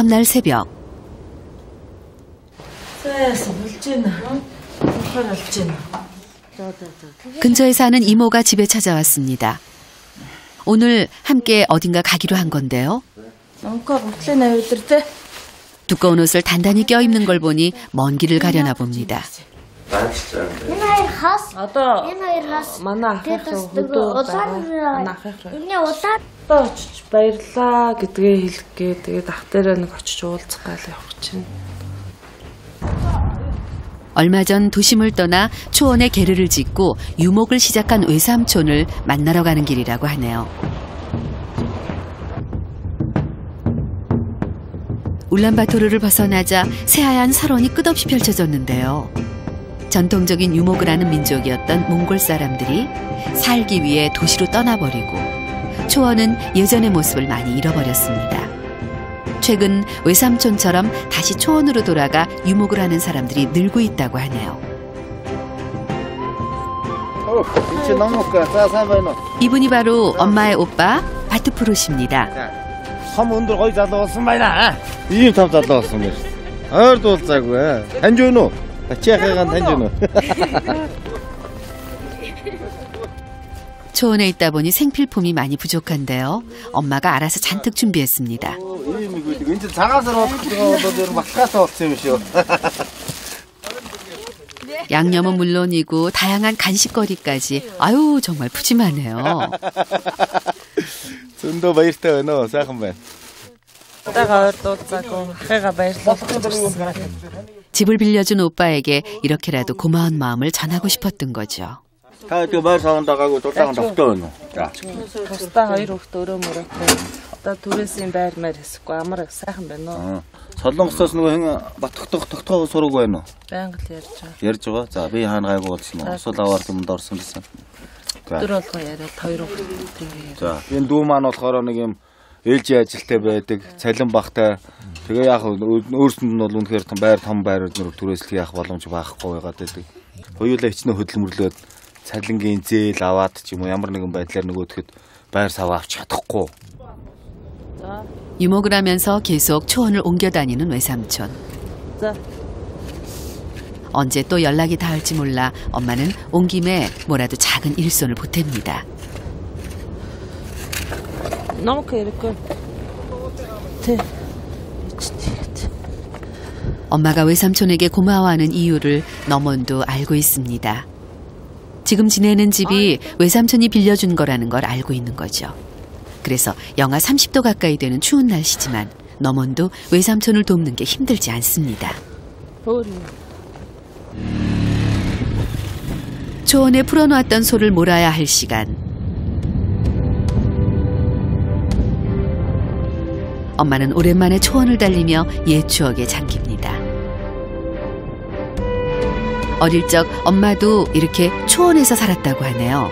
다음 날 새벽. 근처에 사는 이모가 집에 찾아왔습니다. 오늘 함께 어딘가 가기로 한 건데요. 두꺼운 옷을 단단히 껴입는 걸 보니 먼 길을 가려나 봅니다. 얼마 전 도심을 떠나 초원에 게르를 짓고 유목을 시작한 외삼촌을 만나러 가는 길이라고 하네요. 울란바토르를 벗어나자 새하얀 설원이 끝없이 펼쳐졌는데요. 전통적인 유목을 하는 민족이었던 몽골 사람들이 살기 위해 도시로 떠나버리고 초원은 예전의 모습을 많이 잃어버렸습니다. 최근 외삼촌처럼 다시 초원으로 돌아가 유목을 하는 사람들이 늘고 있다고 하네요. 이분이 바로 엄마의 오빠 바트푸르시입니다. 초원에 있다 보니 생필품이 많이 부족한데요. 엄마가 알아서 잔뜩 준비했습니다. 양념은 물론이고 다양한 간식거리까지. 아유, 정말 푸짐하네요. 집을 빌려준 오빠에게 이렇게라도 고마운 마음을 전하고 싶었던 거죠. солонгосоос нөгөө хэн тогтоох сураг байна уу? Байнга л ярьж байгаа. За би хаана гайгүй болсон нь усал аваар юмд орсон гэсэн. Өдөр болгоо яриад хоёр тэгээ. За энэ дүү маань болохоор нэг юм ээлжийн ажилтай байдаг, цалин багтай. Тэгээ яг өөрсөнд нь бол үнэхээр том байр түрээслэх яах боломж байхгүй байгаад байдаг. Хоёулаа хичнээн хөдөлмөрлөөд цалингийн зээл аваад ч юм уу ямар нэгэн байдлаар нөгөөдөхөд байр сав авч чадахгүй. 유목을 하면서 계속 초원을 옮겨 다니는 외삼촌. 언제 또 연락이 닿을지 몰라 엄마는 온 김에 뭐라도 작은 일손을 보탭니다. 엄마가 외삼촌에게 고마워하는 이유를 너먼도 알고 있습니다. 지금 지내는 집이 외삼촌이 빌려준 거라는 걸 알고 있는 거죠. 그래서 영하 30도 가까이 되는 추운 날씨지만 너먼도 외삼촌을 돕는 게 힘들지 않습니다. 초원에 풀어놓았던 소를 몰아야 할 시간. 엄마는 오랜만에 초원을 달리며 옛 추억에 잠깁니다. 어릴 적 엄마도 이렇게 초원에서 살았다고 하네요.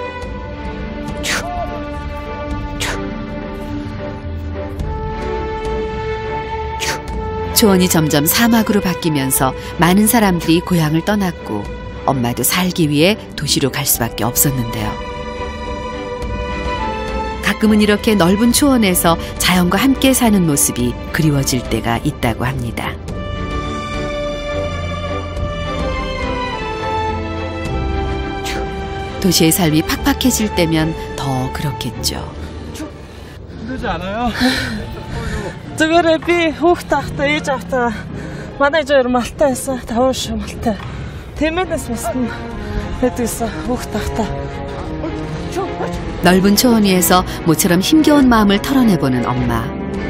초원이 점점 사막으로 바뀌면서 많은 사람들이 고향을 떠났고 엄마도 살기 위해 도시로 갈 수밖에 없었는데요. 가끔은 이렇게 넓은 초원에서 자연과 함께 사는 모습이 그리워질 때가 있다고 합니다. 도시의 삶이 팍팍해질 때면 더 그렇겠죠. 힘들지 않아요? Зүгээр би хүүхд тахта ээж автаа манай жоор малтай байсан тавш малтай тэмээс мастан хэдээс хүүхд тахта 넓은 초원 위에서 모처럼 힘겨운 마음을 털어내보는 엄마.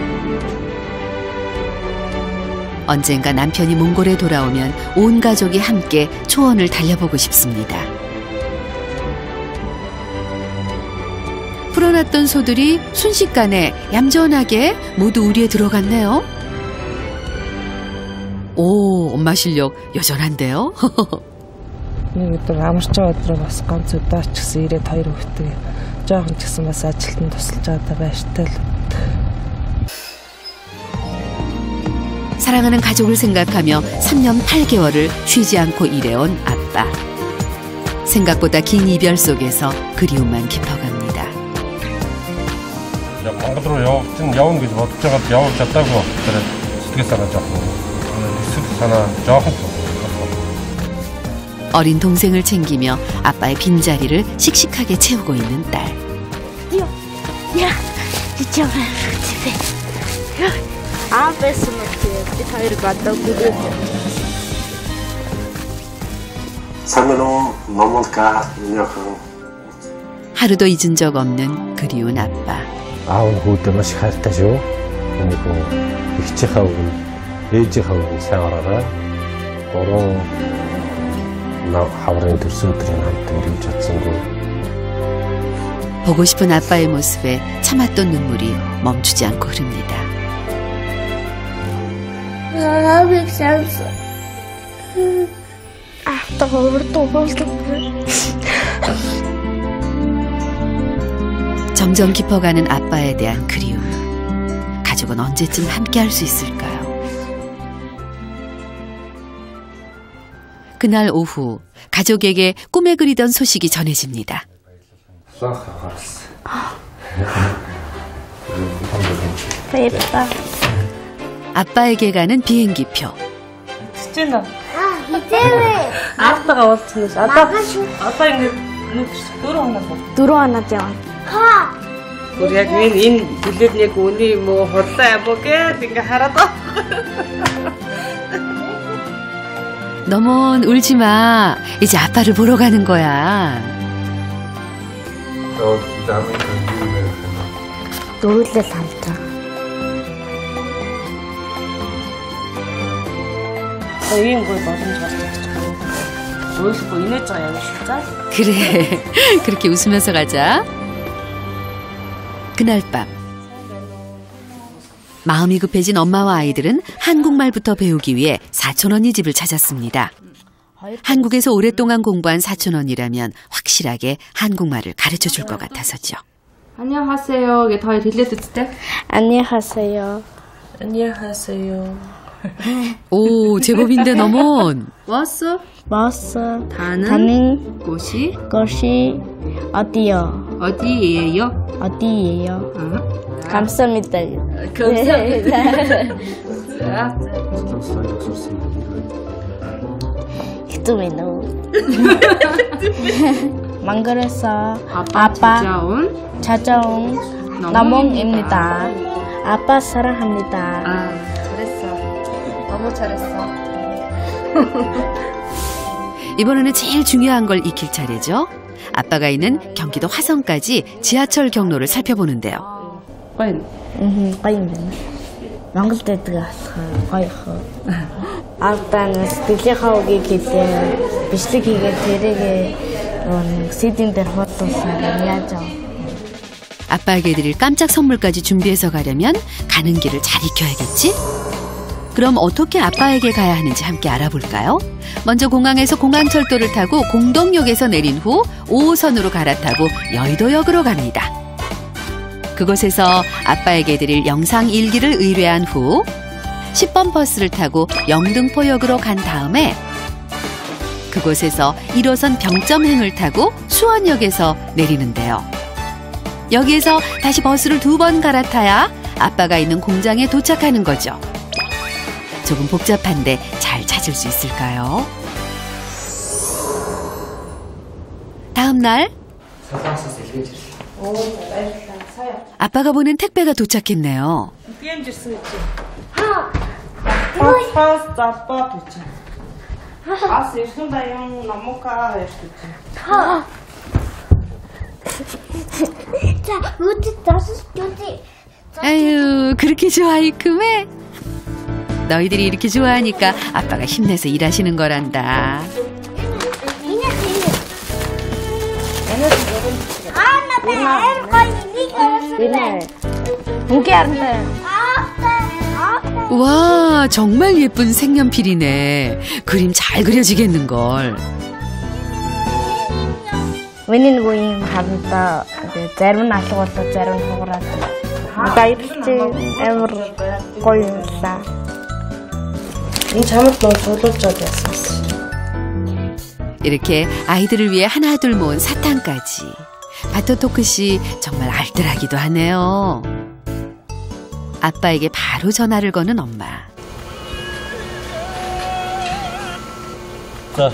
언젠가 남편이 몽골에 돌아오면 온 가족이 함께 초원을 달려보고 싶습니다. 풀어놨던 소들이 순식간에 얌전하게 모두 우리에 들어갔네요. 오, 엄마 실력 여전한데요? Өдөр амарч байгаа өдрөө бас ганц удаа ч гэсэн ирээд хоёр хүүхдээ жоохон ч гэсэн бас ажилтнанд тусалж байгаа баяртай л. 사랑하는 가족을 생각하며 3년 8개월을 쉬지 않고 일해온 아빠. 생각보다 긴 이별 속에서 그리움만 깊어갑니다. Монголруу явна гэж бодож байгаад явж чадаагүй. 어린 동생을 챙기며 아빠의 빈자리를 씩씩하게 채우고 있는 딸. 야, 이쪽으로 집에. 안 뺐으면 어떡해. 다이를 갖다 구겨. 하루도 잊은 적 없는 그리운 아빠. 아우 그때 맛이 갈다죠. 그리고 일찍하고 일찍하고 생활하라. 그런 나 하루에 들숨들은 한때 우리 젖은고. 보고 싶은 아빠의 모습에 참았던 눈물이 멈추지 않고 흐릅니다. 점점 깊어가는 아빠에 대한 그리움. 가족은 언제쯤 함께할 수 있을까요? 그날 오후 가족에게 꿈에 그리던 소식이 전해집니다. 예쁘다. 아빠에게 가는 비행기표. 진짜. 이제는 아빠가 어떻게 했어? 아빠 이제 들어왔나 죠. 우리 яг энэ билет нэг үний 뭐 хурдан aboge ингээ хараад. 너무 울지 마. 이제 아빠를 보러 가는 거야. 노을에 산다. 이긴 걸 맞은 줄 어디서 인했잖아, 진짜? 그래. 그렇게 웃으면서 가자. 그날 밤. 마음이 급해진 엄마와 아이들은 한국말부터 배우기 위해 사촌 언니 집을 찾았습니다. 한국에서 오랫동안 공부한 사촌 언니라면 확실하게 한국말을 가르쳐 줄 것 같아서죠. 안녕하세요. 이게 더 들려드릴때? 안녕하세요. 안녕하세요. 오, 제법인데 너몬. 왔어? 왔어. 다는 곳이 어디요? 어디예요? 어디예요? 감사합니다. 감사합니다. 히토미노. 망그레서 아빠 찾아온 나몽입니다. 아빠 사랑합니다. 잘했어. 너무 잘했어. 이번에는 제일 중요한 걸 익힐 차례죠. 아빠가 있는 경기도 화성까지 지하철 경로를 살펴보는데요. 빨리. Монголд гоё. Алтан сэтгэлийнхаа гэдэг бичлэг хийгээд тэрийг CD-н дээр хуудуулсаар яаж аа. 아빠에게 드릴 깜짝 선물까지 준비해서 가려면 가는 길을 잘 익혀야겠지? 그럼 어떻게 아빠에게 가야 하는지 함께 알아볼까요? 먼저 공항에서 공항철도를 타고 공덕역에서 내린 후 5호선으로 갈아타고 여의도역으로 갑니다. 그곳에서 아빠에게 드릴 영상 일기를 의뢰한 후 10번 버스를 타고 영등포역으로 간 다음에 그곳에서 1호선 병점행을 타고 수원역에서 내리는데요. 여기에서 다시 버스를 2번 갈아타야 아빠가 있는 공장에 도착하는 거죠. 조금 복잡한데 잘 찾을 수 있을까요? 다음 날 아빠가 보낸 택배가 도착했네요. 아유, 그렇게 좋아 이 금에? 너희들이 이렇게 좋아하니까 아빠가 힘내서 일하시는 거란다. 와, 정말 예쁜 색연필이네. 그림 잘 그려지겠는걸. Миний нөгөө юм харанта зарим нь алгуулаад зарим нь хугараад баярлж амар гоё юмлаа. 이 잠을 너무 졸업자도 했었어. 이렇게 아이들을 위해 하나둘 모은 사탕까지. 바토토크씨 정말 알뜰하기도 하네요. 아빠에게 바로 전화를 거는 엄마. 자,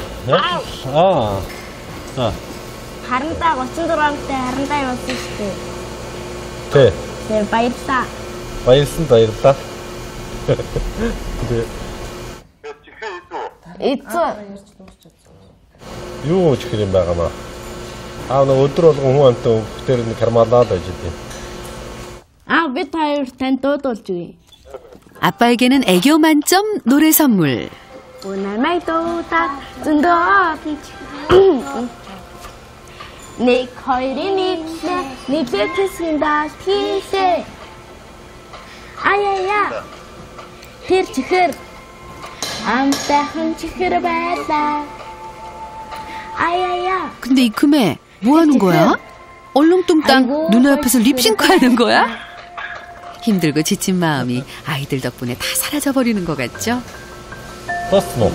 자. Харандаа 34 онтой харандаа явуулсан шүү дээ. Тэ. Тэр баярлаа. Баярлалаа. Эцүү. Юу ч юм байгаа маа. Нэг өдөр болгон хүн амтай өвгтөр нэг кармалаад байж дээ. бид хоёр танд дуудуулж өгье. 아빠에게는 애교 만점 노래 선물. 오늘만 또다 든도 네 거리니 네 펼쳐진다 피세 아야야 pirchikir 암따한 치크를 봤다 아야야. 근데 이 금애 뭐 하는 거야? 얼렁뚱땅 누나 옆에서 립싱크 하는 거야? 힘들고 지친 마음이 아이들 덕분에 다 사라져버리는 것 같죠? 떴어.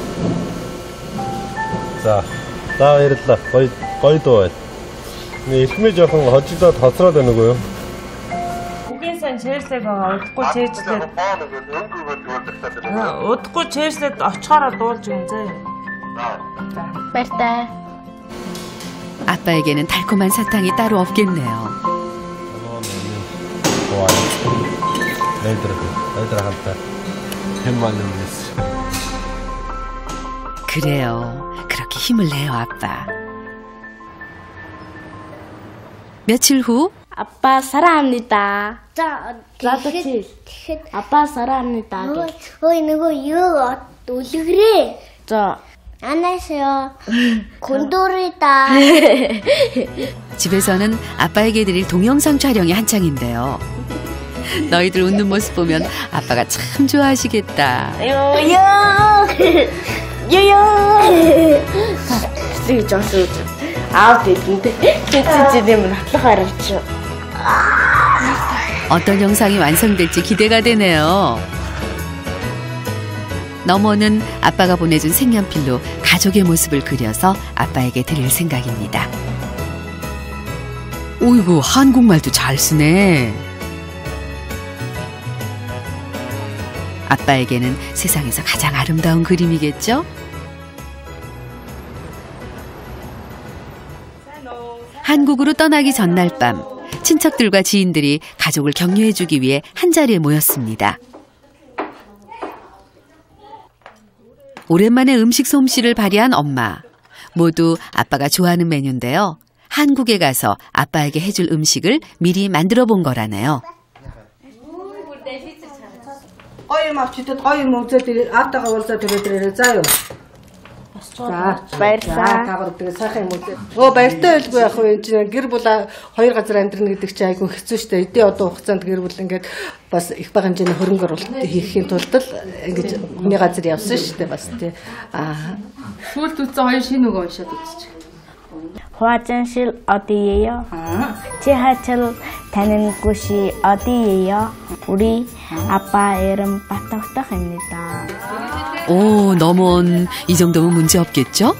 자, 이랬다. 거의 또. 네, 힘이 조금 어찌다 덧설어 되는 거요. Угийнсан чэйрлэгээ удахгүй чэйжлээд удахгүй чэйжлээд очихаараа дуулж өгөн зэ. Баяртай. 아빠에게는 달콤한 사탕이 따로 없겠네요. 좋아요. 애들한테 햄만 넣으면서. 그래요. 그렇게 힘을 내요, 아빠. 며칠 후 아빠 사랑합니다. 라더치. 아빠 사랑합니다. 이거 놀래. 안녕하세요. 곤돌이다. 집에서는 아빠에게 드릴 동영상 촬영이 한창인데요. 너희들 웃는 모습 보면 아빠가 참 좋아하시겠다. 요요. 쓰기 좀 쓰죠. 됐는데. 되면 나타가르쳐. 어떤 영상이 완성될지 기대가 되네요. 너머는 아빠가 보내준 색연필로 가족의 모습을 그려서 아빠에게 드릴 생각입니다. 오이구, 한국말도 잘 쓰네. 아빠에게는 세상에서 가장 아름다운 그림이겠죠? 한국으로 떠나기 전날 밤, 친척들과 지인들이 가족을 격려해주기 위해 한자리에 모였습니다. 오랜만에 음식 솜씨를 발휘한 엄마. 모두 아빠가 좋아하는 메뉴인데요. 한국에 가서 아빠에게 해줄 음식을 미리 만들어 본 거라네요. баяртай байлгүй яг энэ гэр бүл хоёр газар амьдрна гэдэг чинь айгүй хэцүү шүү дээ. Эдийн одоо хугацаанд гэр бүл ингээд бас их бага хэмжээний хөрөнгө оруулалт хийхийн тулд л ингэж хүний газар явсан шүү дээ бас тий. Сүүлд үтсэн хоёр шинэ үг уншаад үзчих. 화장실 어디예요? 지하철 타는 곳이 어디예요? 우리 아빠 이름 바떡떡입니다. 오, 넘은 이 정도면 문제 없겠죠?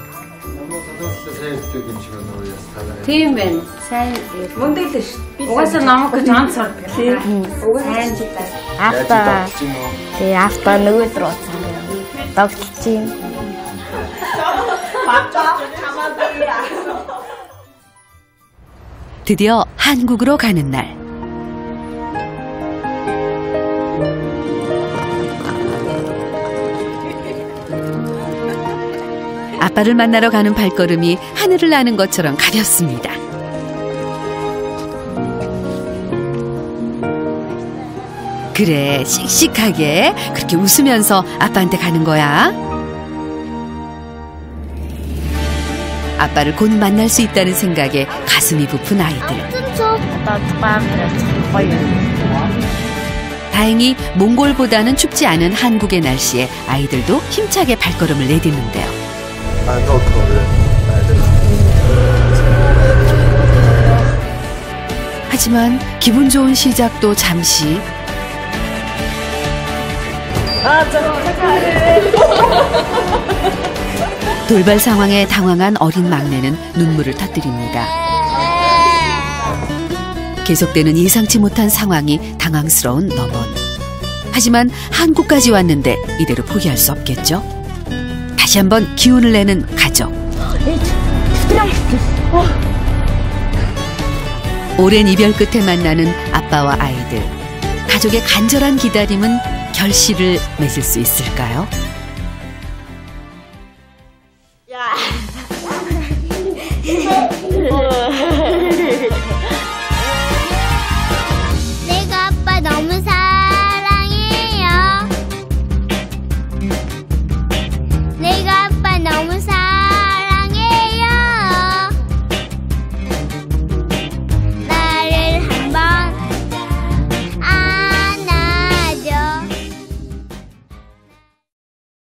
Тийм байна. Сайн мундаг л шүү. Угаасаа намайг ганц сар. Сайн 아빠 제 아빠 누구 들었어요? 떡집. 드디어 한국으로 가는 날. 아빠를 만나러 가는 발걸음이 하늘을 나는 것처럼 가볍습니다. 그래, 씩씩하게 그렇게 웃으면서 아빠한테 가는 거야. 아빠를 곧 만날 수 있다는 생각에 가슴이 부푼 아이들. 다행히 몽골보다는 춥지 않은 한국의 날씨에 아이들도 힘차게 발걸음을 내딛는데요. 하지만 기분 좋은 시작도 잠시. 돌발 상황에 당황한 어린 막내는 눈물을 터뜨립니다. 계속되는 예상치 못한 상황이 당황스러운 넘원. 하지만 한국까지 왔는데 이대로 포기할 수 없겠죠? 다시 한번 기운을 내는 가족. 오랜 이별 끝에 만나는 아빠와 아이들. 가족의 간절한 기다림은 결실을 맺을 수 있을까요?